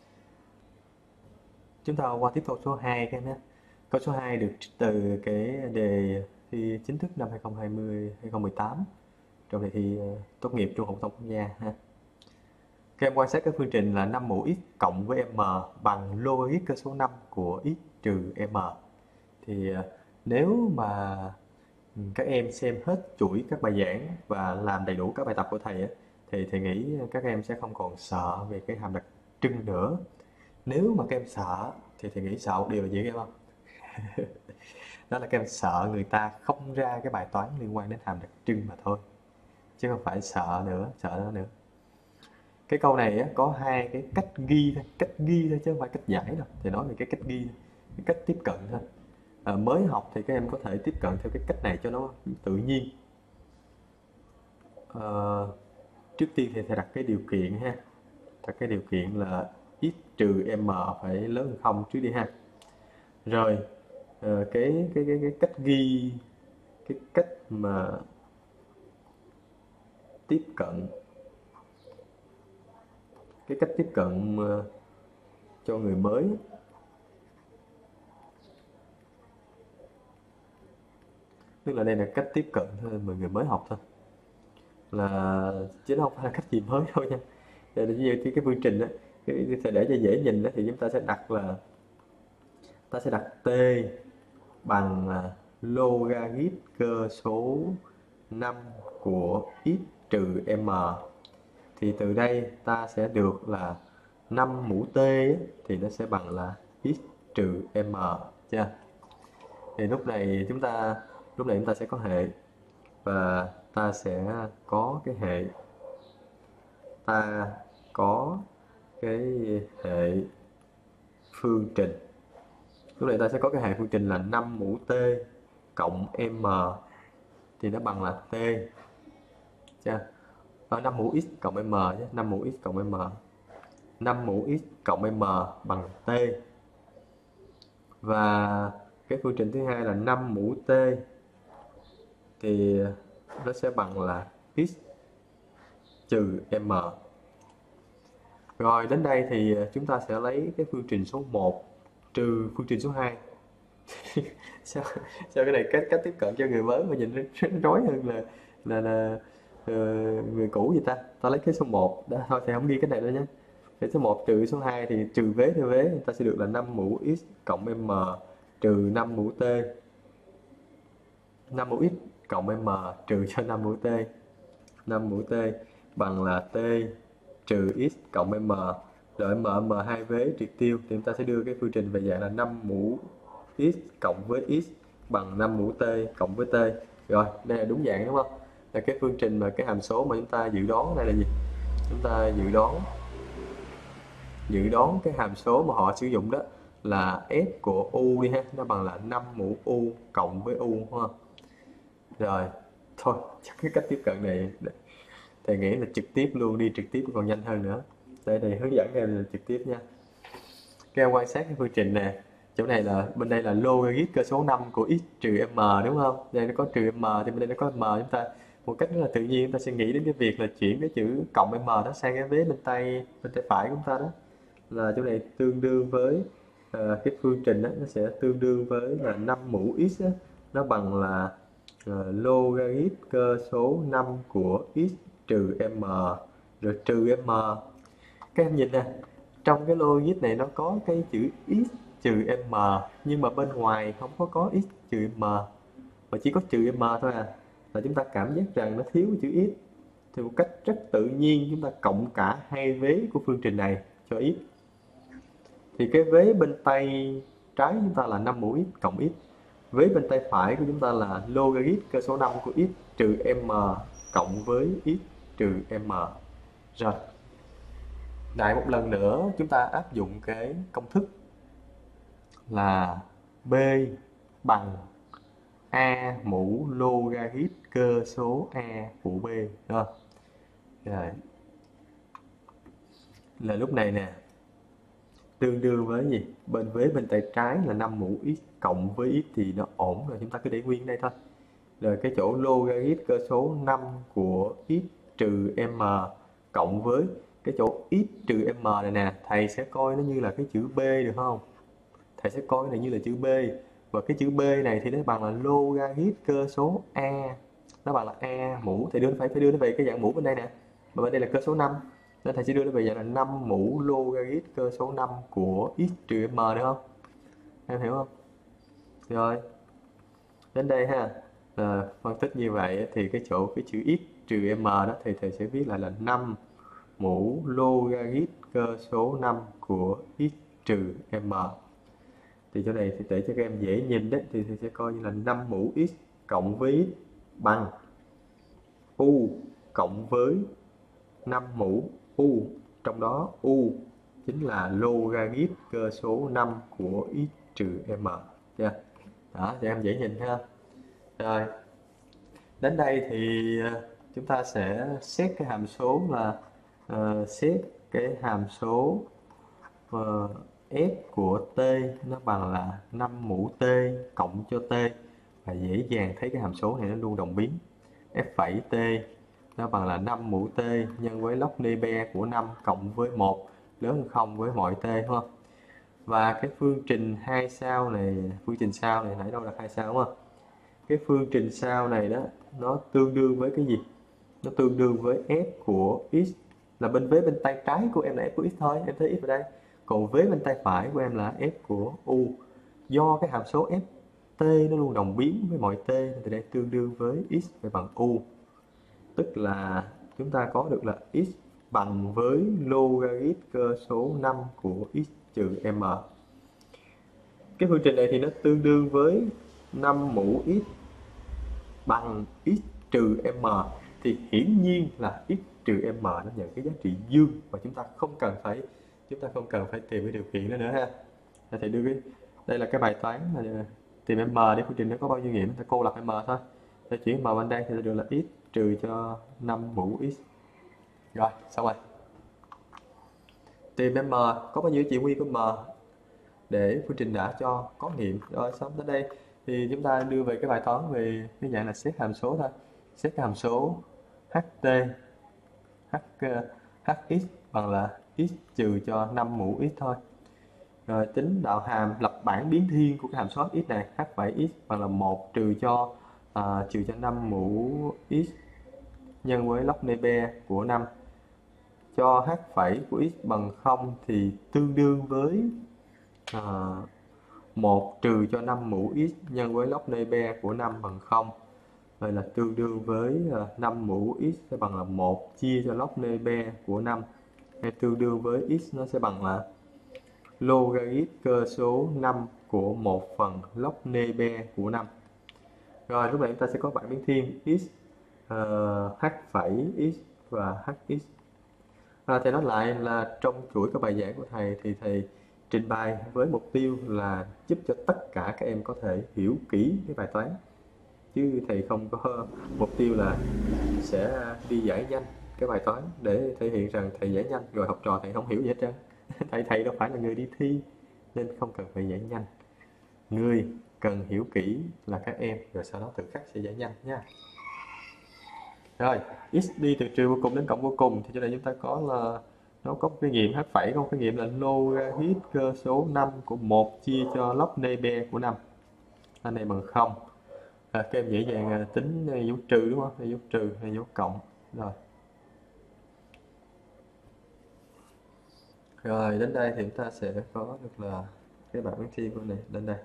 Chúng ta qua tiếp câu số 2 cái nhé. Câu số 2 được từ cái đề thi chính thức năm 2020 2018 trong đề thi tốt nghiệp trung học phổ thông quốc gia ha. Các em quan sát cái phương trình là 5 mũ x cộng với m bằng logarit cơ số 5 của x trừ m. Thì nếu mà các em xem hết chuỗi các bài giảng và làm đầy đủ các bài tập của thầy thì thầy nghĩ các em sẽ không còn sợ về cái hàm đặc trưng nữa. Nếu mà các em sợ thì thầy nghĩ sợ một điều là gì các em không? Đó là các em sợ người ta không ra cái bài toán liên quan đến hàm đặc trưng mà thôi, chứ không phải sợ nó nữa. Cái câu này có hai cái cách ghi thôi chứ không phải cách giải đâu. Thì nói về cái cách ghi, cái cách tiếp cận thôi. Mới học thì các em có thể tiếp cận theo cái cách này cho nó tự nhiên. Trước tiên thì thầy đặt cái điều kiện ha, đặt cái điều kiện là x trừ m phải lớn hơn 0 trước đi ha. Rồi cái cách ghi, cái cách mà tiếp cận, cái cách tiếp cận cho người mới tức là đây là cách tiếp cận thôi mà người mới học thôi, là chứ nó không phải là cách gì mới đâu nha. Như cái phương trình đó, để cho dễ nhìn đó, thì chúng ta sẽ đặt là t bằng logarit cơ số 5 của x trừ m. Thì từ đây ta sẽ được là 5 mũ t thì nó sẽ bằng là x trừ m chưa? Thì lúc này chúng ta sẽ có hệ, và ta sẽ có cái hệ, phương trình. Lúc này ta sẽ có cái hệ phương trình là 5 mũ t cộng m thì nó bằng là t chưa? 5 mũ x cộng m nhé, 5 mũ x cộng m. 5 mũ x cộng m bằng t. Và cái phương trình thứ hai là 5 mũ t thì nó sẽ bằng là x trừ m. Rồi đến đây thì chúng ta sẽ lấy cái phương trình số 1 trừ phương trình số 2. sao cái này cách tiếp cận cho người mới mà nhìn nó rối hơn là người cũ vậy ta. Ta lấy cái số 1 đó thôi, thì không ghi cái này đâu nhé. Cái số 1 trừ số 2 thì trừ vế theo vế, ta sẽ được là 5 mũ x cộng m trừ 5 mũ t. 5 mũ x cộng m trừ cho 5 mũ t. 5 mũ t bằng là t trừ x cộng m. Rồi m hai vế triệt tiêu thì chúng ta sẽ đưa cái phương trình về dạng là 5 mũ x cộng với x bằng 5 mũ t cộng với t. Rồi, đây là đúng dạng đúng không? Là cái phương trình mà cái hàm số mà chúng ta dự đoán đây là gì? Chúng ta dự đoán cái hàm số mà họ sử dụng đó là f của u đi ha, nó bằng là 5 mũ u cộng với u, đúng không? Rồi, thôi, chắc cái cách tiếp cận này thầy nghĩ là trực tiếp luôn, đi trực tiếp còn nhanh hơn nữa. Đây thầy hướng dẫn em là trực tiếp nha. Các em quan sát cái phương trình nè, chỗ này là bên đây là logarit cơ số 5 của x trừ m đúng không? Đây nó có trừ m thì bên đây nó có m, chúng ta một cách rất là tự nhiên chúng ta sẽ nghĩ đến cái việc là chuyển cái chữ cộng m đó sang cái vế bên tay phải của chúng ta đó, là chỗ này tương đương với cái phương trình đó, nó sẽ tương đương với là 5 mũ x đó, nó bằng là logarit cơ số 5 của x trừ m, rồi trừ m. Các em nhìn nè, trong cái logic này nó có cái chữ x trừ m, nhưng mà bên ngoài không có x trừ m, mà chỉ có trừ m thôi à. Là chúng ta cảm giác rằng nó thiếu chữ x, thì một cách rất tự nhiên chúng ta cộng cả hai vế của phương trình này cho x. Thì cái vế bên tay trái chúng ta là 5 mũ x cộng x, vế bên tay phải của chúng ta là logarit cơ số 5 của x trừ m cộng với x trừ m. Rồi, lại một lần nữa chúng ta áp dụng cái công thức là b bằng a mũ logarit cơ số a phụ b, đúng không? Rồi, là lúc này nè, tương đương với gì? Bên vế bên tay trái là 5 mũ x cộng với x thì nó ổn rồi, chúng ta cứ để nguyên đây thôi. Rồi cái chỗ logarit cơ số 5 của x trừ m cộng với cái chỗ x trừ m này nè, thầy sẽ coi nó như là cái chữ B được không? Thầy sẽ coi cái này như là chữ B, và cái chữ B này thì nó bằng là logarit cơ số a, nó bằng là a mũ, thì phải đưa nó về cái dạng mũ bên đây nè, mà bên đây là cơ số 5, nên thầy sẽ đưa nó về dạng là 5 mũ logarit cơ số 5 của x trừ m, được không? Em hiểu không? Rồi, đến đây ha, phân tích như vậy thì cái chỗ cái chữ x trừ m đó thì thầy sẽ viết lại là 5 mũ logarit cơ số 5 của x trừ m. Thì chỗ này thì để cho các em dễ nhìn đấy, thì thầy sẽ coi như là 5 mũ x cộng với x bằng u cộng với 5 mũ u, trong đó u chính là logarit cơ số 5 của x trừ m. Chưa? Đó, cho em dễ nhìn ha. Rồi, đến đây thì chúng ta sẽ xét cái hàm số là xét cái hàm số f của t nó bằng là 5 mũ t cộng cho t, và dễ dàng thấy cái hàm số này nó luôn đồng biến. f phẩy t nó bằng là 5 mũ t nhân với log Nebe của 5 cộng với 1 lớn hơn 0 với mọi t, đúng không? Và cái phương trình hai sao này, nãy đâu là hai sao, đúng không? Cái phương trình sau này đó nó tương đương với cái gì? Nó tương đương với f của x, là bên vế bên tay trái của em là f của x thôi, em thấy x ở đây. Còn vế bên tay phải của em là f của u. Do cái hàm số f t nó luôn đồng biến với mọi t, thì đây tương đương với x phải bằng u. Tức là chúng ta có được là x bằng với logarit cơ số 5 của x trừ m. Cái phương trình này thì nó tương đương với 5 mũ x bằng x trừ m, thì hiển nhiên là x trừ m nó nhận cái giá trị dương, và chúng ta không cần phải tìm cái điều kiện đó nữa ha. Thì đưa đây là cái bài toán là tìm m để phương trình nó có bao nhiêu nghiệm, ta cô lập m thôi. Ta chuyển m bên đây thì ta được là x trừ cho 5 mũ x. Rồi, xong rồi. Tìm m có bao nhiêu giá trị nguyên của m để phương trình đã cho có nghiệm. Rồi, xong tới đây thì chúng ta đưa về cái bài toán về cái dạng là xét hàm số thôi. Xét cái hàm số ht hx bằng là x trừ cho 5 mũ x thôi. Rồi tính đạo hàm lập bảng biến thiên của cái hàm số x này, h phẩy x bằng là 1 trừ cho 5 mũ x nhân với log Nebe của 5. Cho h phẩy của x bằng 0 thì tương đương với 1 trừ cho 5 mũ x nhân với log Nebe của 5 bằng 0. Vậy là tương đương với 5 mũ x sẽ bằng là 1 chia cho log Nebe của 5, hay tương đương với x nó sẽ bằng là logarit cơ số 5 của 1 phần log Nebe của 5. Rồi lúc này chúng ta sẽ có bảng biến thiên x, h phẩy x và hx. Thầy nói lại là trong chuỗi các bài giảng của thầy thì thầy trình bày với mục tiêu là giúp cho tất cả các em có thể hiểu kỹ cái bài toán, chứ thầy không có mục tiêu là sẽ đi giải nhanh cái bài toán để thể hiện rằng thầy giải nhanh rồi học trò thầy không hiểu gì hết trơn. Thầy đâu phải là người đi thi nên không cần phải giải nhanh. Người cần hiểu kỹ là các em, rồi sau đó tự khắc sẽ giải nhanh nha. Rồi, x đi từ trừ vô cùng đến cộng vô cùng, thì chỗ này chúng ta có là nó có cái nghiệm h phẩy, có cái nghiệm là logarit cơ số 5 của 1 chia cho log Nebe của 5. Anh này bằng 0. các em dễ dàng tính dấu trừ đúng không? Hay dấu trừ hay dấu cộng. Rồi. Rồi đến đây thì chúng ta sẽ có được là cái bảng thi của này lên đây.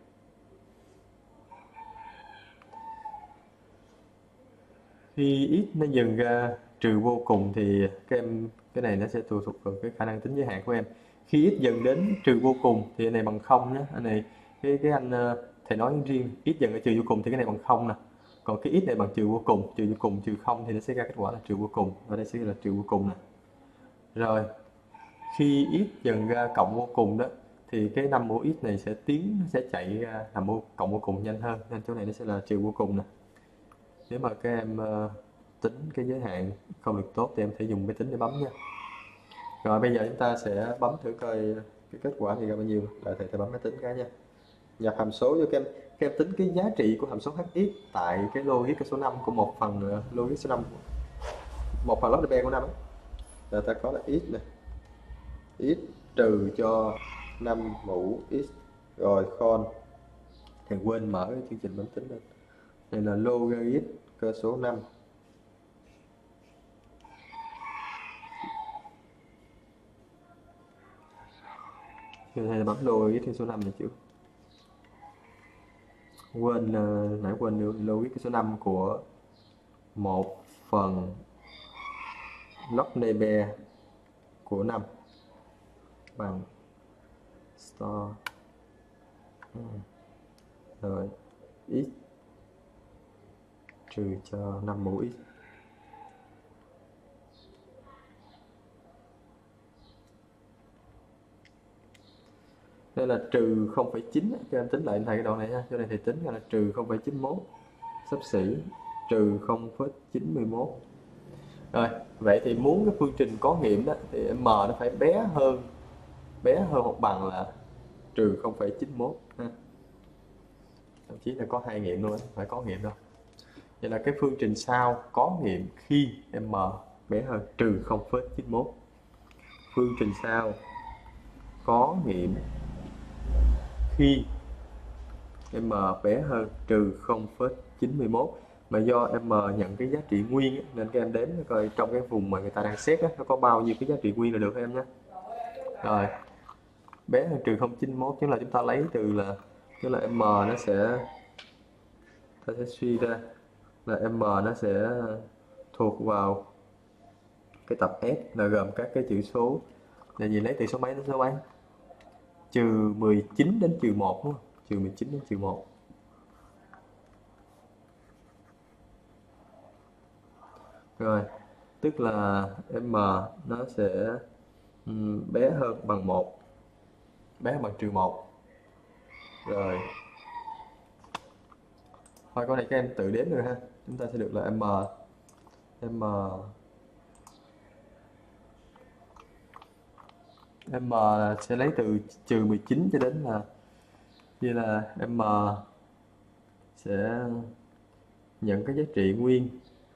Khi x nó dần ra trừ vô cùng thì cái này nó sẽ tùy thuộc vào cái khả năng tính giới hạn của em. Khi x dần đến trừ vô cùng thì cái này bằng 0 nhé. Anh này cái anh thầy nói riêng x dần ở trừ vô cùng thì cái này bằng 0 nè. Còn cái x này bằng trừ vô cùng trừ 0 thì nó sẽ ra kết quả là trừ vô cùng. Ở đây sẽ là trừ vô cùng nè. Rồi, khi x dần ra cộng vô cùng đó thì cái 5 mũ x này sẽ chạy ra làm cộng vô cùng nhanh hơn, nên chỗ này nó sẽ là trừ vô cùng nè. Nếu mà các em tính cái giới hạn không được tốt thì em phải dùng máy tính để bấm nha. Rồi bây giờ chúng ta sẽ bấm thử coi cái kết quả thì ra bao nhiêu. Đợi thầy bấm máy tính cái nha. Nhập hàm số cho các em tính cái giá trị của hàm số hx tại cái logic cái số 5 của một phần logic số 5, một phần log của 5 ấy. Rồi ta có là x này, x trừ cho 5 mũ x. Rồi con thầy quên mở cái chương trình bấm tính lên. Đây là logarit cơ số 5. Thầy bấm logarit cơ số 5 này chứ. Nãy quên logarit cơ số 5 của 1 phần log nebe của 5 bằng store rồi x trừ cho 5 mũ x. Đây là trừ 0,9, cho em tính lại thầy cái đoạn này ha. Cho nên thầy tính ra là trừ 0,91 xấp xỉ trừ 0,91. Rồi, vậy thì muốn cái phương trình có nghiệm đó thì m nó phải bé hơn hoặc bằng là trừ 0,91 ha. Thậm chí là có hai nghiệm luôn, phải có nghiệm đâu. Vậy là cái phương trình sau có nghiệm khi m bé hơn trừ 0,91. Phương trình sau có nghiệm khi m bé hơn trừ 0,91. Mà do m nhận cái giá trị nguyên nên các em đếm coi trong cái vùng mà người ta đang xét nó có bao nhiêu cái giá trị nguyên là được em nhé. Rồi bé hơn trừ 0,91 chính là chúng ta lấy từ là tức là m nó sẽ suy ra là m nó sẽ thuộc vào cái tập S là gồm các cái chữ số là gì, lấy từ số mấy đến số mấy, trừ 19 đến trừ 1 đúng không? Trừ 19 đến trừ 1. Rồi, tức là m nó sẽ bé hơn bằng 1, bé hơn bằng trừ 1. Rồi. Thôi câu này các em tự đếm được ha. Chúng ta sẽ được là m sẽ lấy từ trừ 19 cho đến là như là m sẽ nhận cái giá trị nguyên,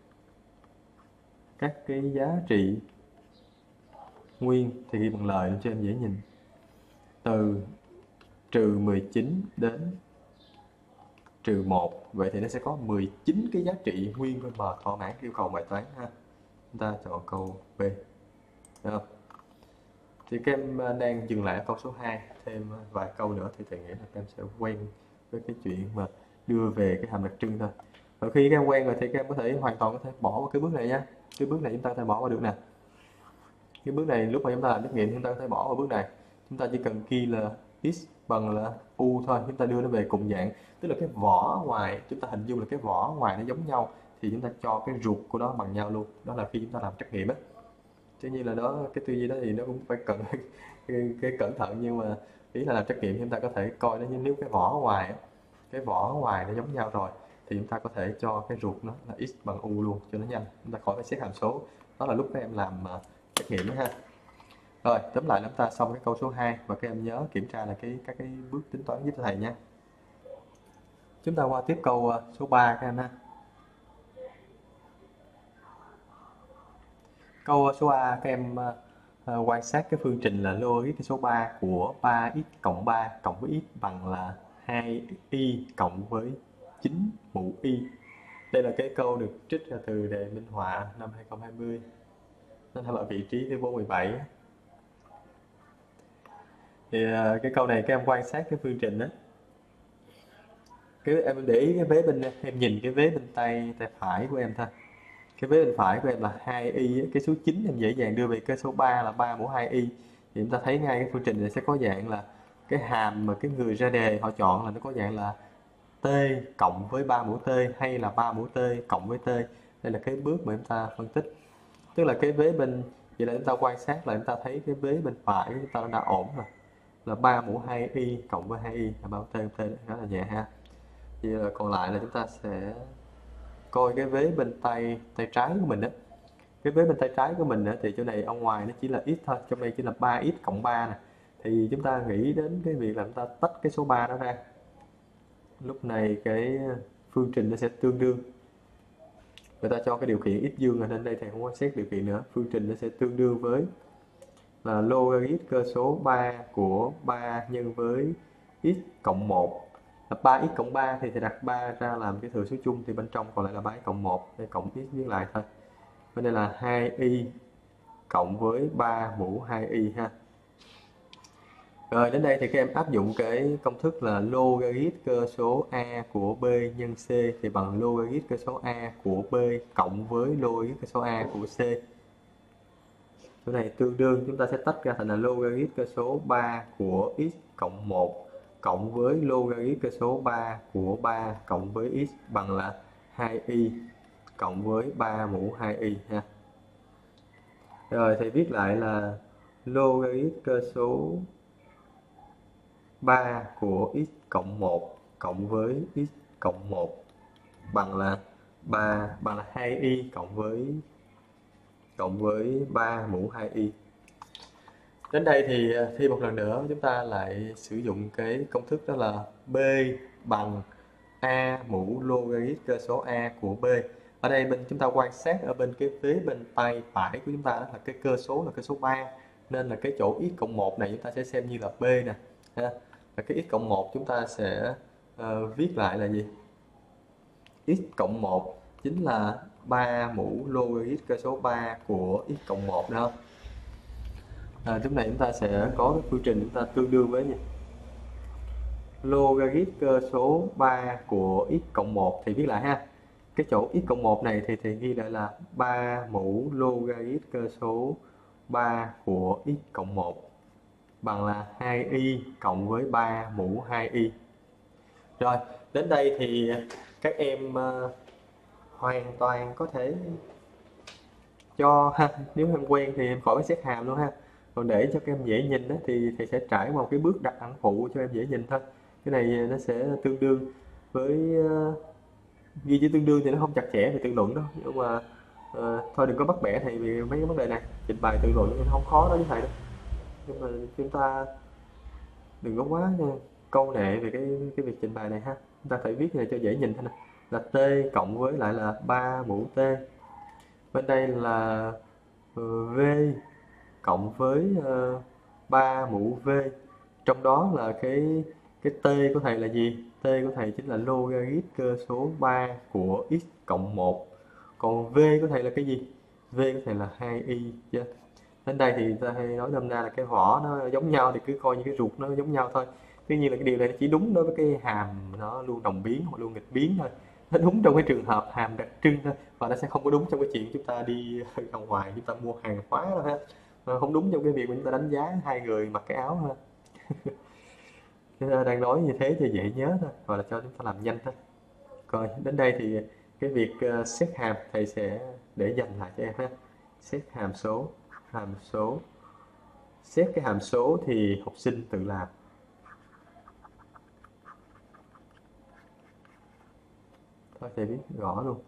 các cái giá trị nguyên thì ghi bằng lời cho em dễ nhìn, từ trừ 19 đến trừ 1. Vậy thì nó sẽ có 19 cái giá trị nguyên của m thỏa mãn yêu cầu bài toán ha. Chúng ta chọn câu B. Được không? Thì các em đang dừng lại ở câu số 2, thêm vài câu nữa thì thầy nghĩ là các em sẽ quen với cái chuyện mà đưa về cái hàm đặc trưng thôi. Và khi các em quen rồi thì các em có thể hoàn toàn có thể bỏ qua cái bước này nha. Cái bước này chúng ta có thể bỏ qua được nè. Cái bước này lúc mà chúng ta làm trắc nghiệm chúng ta có thể bỏ qua bước này. Chúng ta chỉ cần ghi là x bằng là u thôi, chúng ta đưa nó về cùng dạng, tức là cái vỏ ngoài, chúng ta hình dung là cái vỏ ngoài nó giống nhau thì chúng ta cho cái ruột của nó bằng nhau luôn. Đó là khi chúng ta làm trắc nghiệm á. Tuy nhiên là đó, cái tư duy đó thì nó cũng phải cần cái cẩn thận, nhưng mà ý là làm trắc nghiệm chúng ta có thể coi nó như nếu cái vỏ ngoài nó giống nhau rồi thì chúng ta có thể cho cái ruột nó là x bằng u luôn cho nó nhanh, chúng ta khỏi phải xét hàm số. Đó là lúc các em làm trắc nghiệm đó ha. Rồi tóm lại là chúng ta xong cái câu số 2 và các em nhớ kiểm tra là các cái bước tính toán giúp thầy nha. Chúng ta qua tiếp câu số 3 các em ha. Câu số A các em quan sát cái phương trình là logic số 3 của 3x cộng 3 cộng với x bằng là 2y cộng với 9 mũ y. Đây là cái câu được trích ra từ đề minh họa năm 2020. Nó nằm ở vị trí thứ 47. Thì cái câu này các em quan sát cái phương trình đó. Cái em để ý cái vế bên em nhìn cái vế bên tay phải của em thôi. Cái vế bên phải của em là 2y, cái số 9 em dễ dàng đưa về cái số 3 là 3 mũ 2y. Thì chúng ta thấy ngay cái phương trình này sẽ có dạng là cái hàm mà cái người ra đề họ chọn là nó có dạng là t cộng với 3 mũ t hay là 3 mũ t cộng với t. Đây là cái bước mà chúng ta phân tích. Tức là cái vế bên, vậy là chúng ta quan sát là chúng ta thấy cái vế bên phải của chúng ta nó đã ổn rồi. Là 3 mũ 2y cộng với 2y là 3 mũ t, khá là nhẹ ha. Vậy là còn lại là chúng ta sẽ coi cái vế bên tay trái của mình đó. Cái vế bên tay trái của mình thì chỗ này ở ngoài nó chỉ là x thôi, trong đây chỉ là 3x cộng 3 nè. Thì chúng ta nghĩ đến cái việc là chúng ta tách cái số 3 đó ra. Lúc này cái phương trình nó sẽ tương đương. Người ta cho cái điều kiện x dương, nên đây thầy không có xét điều kiện nữa. Phương trình nó sẽ tương đương với là logarit cơ số 3 của 3 nhân với x cộng 1. Là 3x cộng 3 thì thầy đặt 3 ra làm cái thừa số chung, thì bên trong còn lại là 3x cộng 1. Đây cộng x viết lại thôi. Bên đây là 2y cộng với 3 mũ 2y ha. Rồi đến đây thì các em áp dụng cái công thức là logarit cơ số a của b nhân c thì bằng logarit cơ số a của b cộng với logarit cơ số a của c. Chỗ này tương đương, chúng ta sẽ tách ra thành là logarit cơ số 3 của x cộng 1 cộng với logarit cơ số 3 của 3 cộng với x bằng là 2y cộng với 3 mũ 2y ha. Rồi thầy viết lại là logarit cơ số 3 của x cộng 1 cộng với x cộng 1 bằng là 2y cộng với 3 mũ 2y. Đến đây thì thi một lần nữa chúng ta lại sử dụng cái công thức đó là b bằng a mũ logarit cơ số a của b. Ở đây bên chúng ta quan sát ở bên cái vế bên tay phải của chúng ta đó là cái cơ số là cơ số 3, nên là cái chỗ x cộng 1 này chúng ta sẽ xem như là b nè ha. Và cái x cộng 1 chúng ta sẽ viết lại là gì? X cộng 1 chính là 3 mũ logarit cơ số 3 của x cộng 1 đó. Lúc này chúng ta sẽ có cái phương trình chúng ta tương đương với gì? Logarit cơ số 3 của x cộng 1 thì viết lại ha. Cái chỗ x cộng 1 này thì ghi lại là 3 mũ logarit cơ số 3 của x cộng 1 bằng là 2y cộng với 3 mũ 2y. Rồi, đến đây thì các em hoàn toàn có thể cho ha, nếu em quen thì em khỏi phải xét hàm luôn ha. Còn để cho các em dễ nhìn đó, thì thầy sẽ trải qua một cái bước đặt ẩn phụ cho em dễ nhìn thôi. Cái này nó sẽ tương đương với ghi chữ tương đương thì nó không chặt chẽ về tự luận đâu, nhưng mà thôi đừng có bắt bẻ thầy vì mấy cái vấn đề này. Trình bày tự luận thì không khó đó với thầy đâu, nhưng mà chúng ta đừng có quá câu nệ về cái việc trình bày này ha. Chúng ta phải viết này cho dễ nhìn thôi nè, là t cộng với lại là 3 mũ t, bên đây là v cộng với 3 mũ v, trong đó là cái t của thầy là gì? T của thầy chính là logarit cơ số 3 của x cộng 1. Còn v của thầy là cái gì? V của thầy là 2y chứ. Đến đây thì ta hay nói nôm na là cái vỏ nó giống nhau thì cứ coi như cái ruột nó giống nhau thôi. Tuy nhiên là cái điều này nó chỉ đúng đối với cái hàm nó luôn đồng biến hoặc luôn nghịch biến thôi. Nó đúng trong cái trường hợp hàm đặc trưng thôi, và nó sẽ không có đúng trong cái chuyện chúng ta đi ra ngoài chúng ta mua hàng hóa đâu ha. Không đúng trong cái việc mà chúng ta đánh giá hai người mặc cái áo ha. Chúng ta đang nói như thế cho dễ nhớ thôi, hoặc là cho chúng ta làm nhanh thôi. Rồi đến đây thì cái việc xét hàm thầy sẽ để dành lại cho em ha. Xét hàm số, xét cái hàm số thì học sinh tự làm. Thôi thầy viết rõ luôn.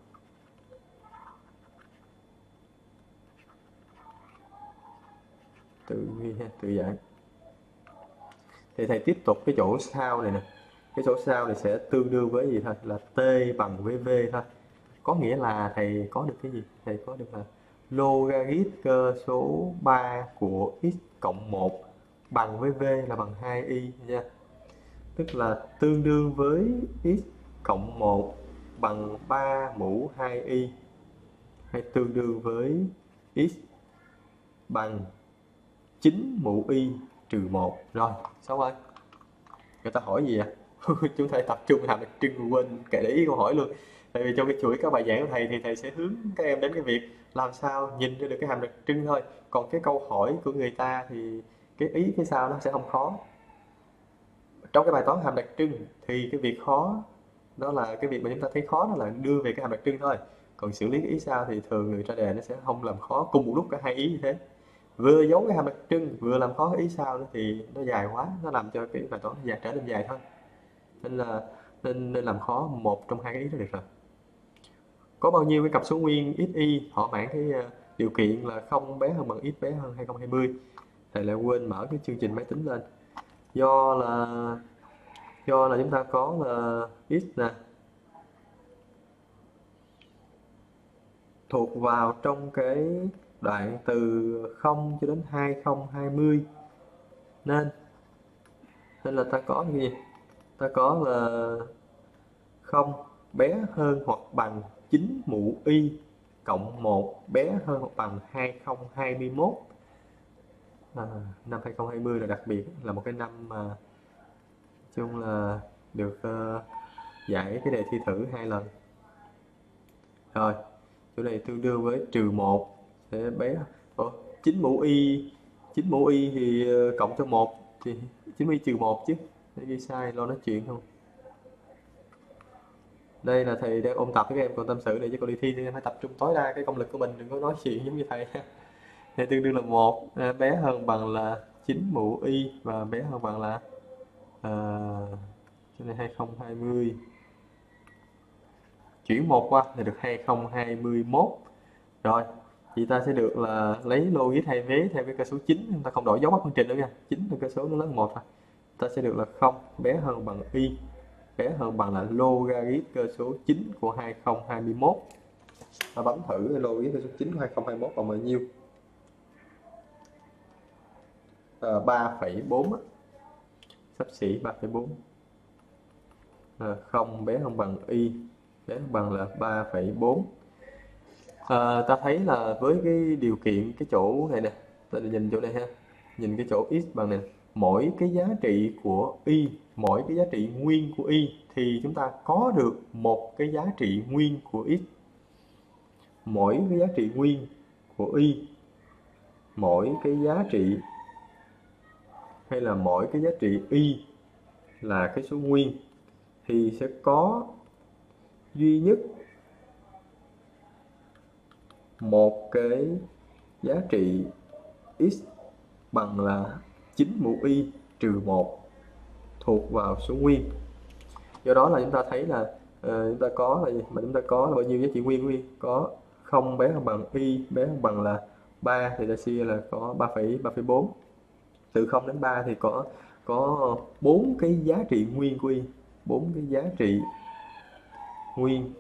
Tự ghi ha, tự giải. Thì thầy tiếp tục cái chỗ sau này nè. Cái chỗ sau này sẽ tương đương với gì thôi? Là t bằng với v thôi. Có nghĩa là thầy có được cái gì? Thầy có được là logarit cơ số 3 của x cộng 1 bằng với v là bằng 2y nha. Tức là tương đương với x cộng 1 bằng 3 mũ 2y, hay tương đương với x bằng 9 mũ y trừ 1. Rồi, xong rồi. Người ta hỏi gì ạ? Chúng ta tập trung hàm đặc trưng, quên kệ để ý câu hỏi luôn. Tại vì trong cái chuỗi các bài giảng của thầy thì thầy sẽ hướng các em đến cái việc làm sao nhìn ra được cái hàm đặc trưng thôi. Còn cái câu hỏi của người ta thì cái ý phía sau nó sẽ không khó. Trong cái bài toán hàm đặc trưng thì cái việc khó đó là cái việc mà chúng ta thấy khó đó là đưa về cái hàm đặc trưng thôi. Còn xử lý cái ý sau thì thường người ra đề nó sẽ không làm khó cùng một lúc cả hai ý như thế. Vừa giấu cái hàm đặc trưng vừa làm khó cái ý sau nữa thì nó dài quá, nó làm cho cái bài toán dài trở nên dài thôi. Nên là nên làm khó một trong hai cái ý đó được rồi. Có bao nhiêu cái cặp số nguyên x, y thỏa mãn cái điều kiện là không bé hơn bằng x bé hơn 2020. Thầy lại quên mở cái chương trình máy tính lên. Do là chúng ta có là x nè thuộc vào trong cái đoạn từ 0 cho đến 2020, nên là ta có cái gì? Ta có là 0 bé hơn hoặc bằng 9 mũ y cộng 1 bé hơn hoặc bằng 2021. Năm 2020 là đặc biệt, là một cái năm mà chung là được giải cái đề thi thử 2 lần. Rồi, chỗ này tương đương với trừ 1 sẽ bé 9 mũ y thì cộng cho 1 thì 9 y trừ 1 chứ. Để ghi sai lo nói chuyện không. Đây là thầy đang ôn tập với các em, còn tâm sự này chứ còn đi thi thì em phải tập trung tối đa cái công lực của mình, đừng có nói chuyện giống như thầy. Thì tương đương là 1 bé hơn bằng là 9 mũ y và bé hơn bằng là cho nên 2020 chuyển 1 qua thì được 2021. Rồi thì ta sẽ được là lấy logic thay vế theo cái cơ số 9, chúng ta không đổi dấu mốc phương trình nữa nha. 9 là cơ số nó lớn 1 thôi. Ta sẽ được là 0 bé hơn bằng y bé hơn bằng là logarit cơ số 9 của 2021. Ta bấm thử logarit cơ số 9 của 2021 bằng bao nhiêu? 3,4 xấp xỉ 3,4. 0 bé hơn bằng y bé hơn bằng là 3,4. Ta thấy là với cái điều kiện cái chỗ này nè, ta nhìn chỗ này ha, nhìn cái chỗ x bằng này, mỗi cái giá trị của y, mỗi cái giá trị nguyên của y thì chúng ta có được một cái giá trị nguyên của x. Mỗi cái giá trị nguyên của y, mỗi cái giá trị hay là mỗi cái giá trị y là cái số nguyên thì sẽ có duy nhất một cái giá trị x bằng là 9 mũ y trừ 1 thuộc vào số nguyên. Do đó là chúng ta thấy là chúng ta có là gì? Mà chúng ta có là bao nhiêu giá trị nguyên của y? Có 0 bé hơn bằng y bé hơn bằng là 3 thì ta chia là có 3,4. Từ 0 đến 3 thì có 4 cái giá trị nguyên của y, 4 cái giá trị nguyên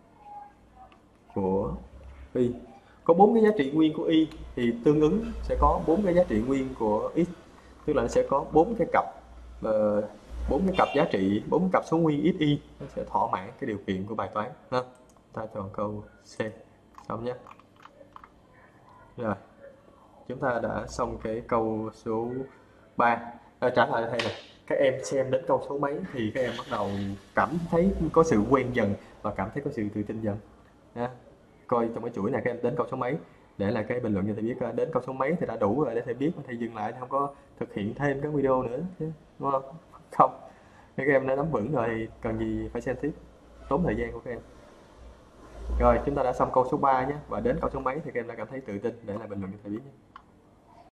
của y. Có 4 cái giá trị nguyên của y thì tương ứng sẽ có 4 cái giá trị nguyên của x, tức là nó sẽ có 4 cái cặp 4 cái cặp giá trị, 4 cặp số nguyên x, y, nó sẽ thỏa mãn cái điều kiện của bài toán ha. Ta chọn câu C xong nhé. Rồi, chúng ta đã xong cái câu số 3. Trả lại thầy này, các em xem đến câu số mấy thì các em bắt đầu cảm thấy có sự quen dần và cảm thấy có sự tự tin dần ha. Coi trong cái chuỗi này các em đến câu số mấy, để lại cái bình luận cho thầy biết đến câu số mấy thì đã đủ rồi để thầy biết mà thầy dừng lại, không có thực hiện thêm các video nữa chứ, đúng không? Không, các em đã nắm vững rồi thì cần gì phải xem tiếp, tốn thời gian của các em. Rồi chúng ta đã xong câu số 3 nhé, và đến câu số mấy thì các em đã cảm thấy tự tin, để lại bình luận cho thầy biết nhé.